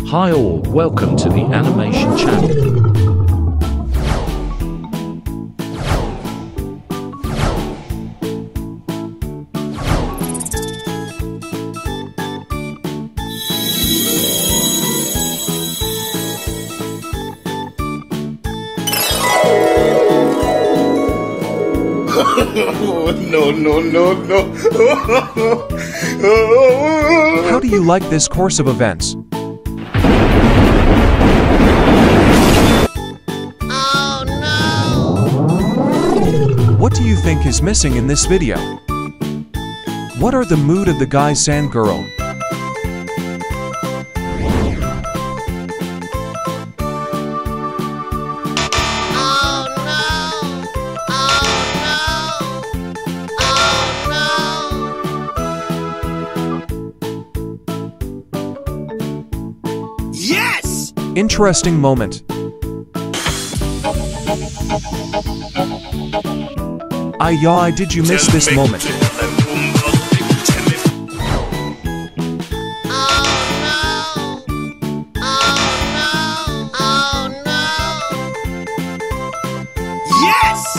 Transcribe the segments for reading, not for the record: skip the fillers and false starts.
Hi all, welcome to the animation channel. No. How do you like this course of events? Oh no! What do you think is missing in this video? What are the mood of the guys and girl? Yes! Interesting moment. Ay, did you miss this moment? Yes!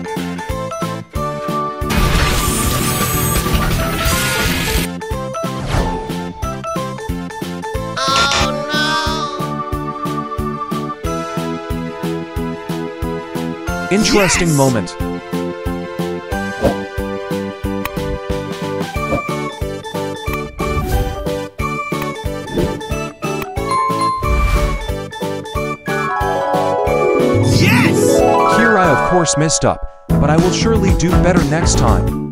Interesting moment. Yes! Here I of course messed up, but I will surely do better next time.